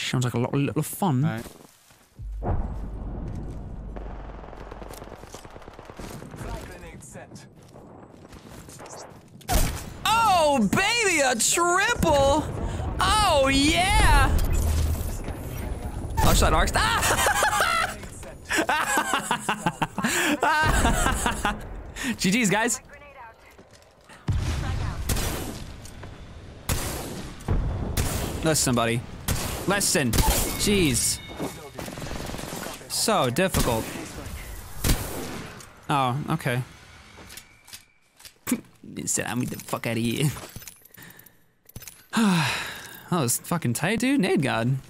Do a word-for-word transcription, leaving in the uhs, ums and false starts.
Sounds like a lot, a lot of fun. All right. Oh, baby, a triple! Oh, yeah! Oh, shot arcs. Ah! G G's, guys. Listen, buddy. Listen. Jeez. So difficult. Oh, okay. Sit down, get the fuck out of here. That was fucking tight, dude. Nade God.